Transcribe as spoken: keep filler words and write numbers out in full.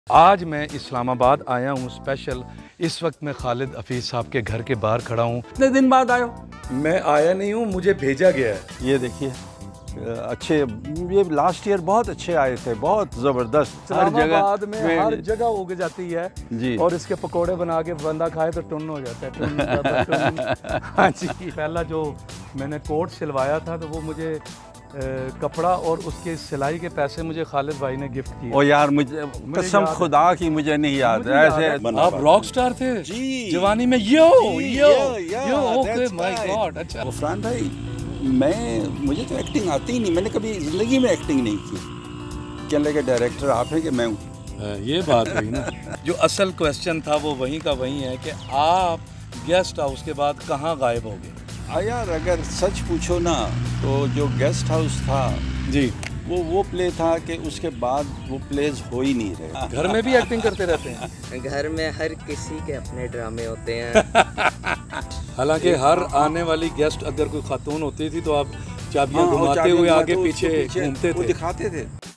आज मैं इस्लामाबाद आया हूँ स्पेशल। इस वक्त मैं खालिद हफीज़ साहब के घर के बाहर खड़ा हूँ। कितने दिन बाद आए हो? मैं आया नहीं हूँ, मुझे भेजा गया है। ये देखिए अच्छे, ये लास्ट ईयर बहुत अच्छे आए थे, बहुत ज़बरदस्त। हर जगह में हर जगह उग जाती है जी। और इसके पकोड़े बना के बंदा खाए तो टुन हो जाता है। टुन, टुन। हाँ जी। पहला जो मैंने कोट सिलवाया था तो वो मुझे आ, कपड़ा और उसके सिलाई के पैसे मुझे खालिद भाई ने गिफ्ट किए। ओ यार, मुझे कसम खुदा की मुझे नहीं याद है ऐसे। आप रॉक स्टार थे जी जवानी में। Yo yo yo okay my god. अच्छा गफरान भाई, मैं मुझे तो एक्टिंग आती ही नहीं, मैंने कभी ज़िंदगी में एक्टिंग नहीं की। कहने लगे डायरेक्टर आप हैं कि मैं हूँ। ये बात हुई ना। जो असल क्वेश्चन था वो वहीं का वहीं है कि आप गेस्ट हाउस के बाद कहाँ गायब हो गए? हाँ यार, अगर सच पूछो ना तो जो गेस्ट हाउस था जी, वो वो प्ले था कि उसके बाद वो प्लेज हो ही नहीं रहे। घर में भी एक्टिंग करते रहते हैं? घर में हर किसी के अपने ड्रामे होते हैं। हालांकि हर आने वाली गेस्ट अगर कोई खातून होती थी तो आप चाबियां हाँ, घुमाते चाबियां हुए घुमाते आगे उसको पीछे घूमते वो थे। दिखाते थे।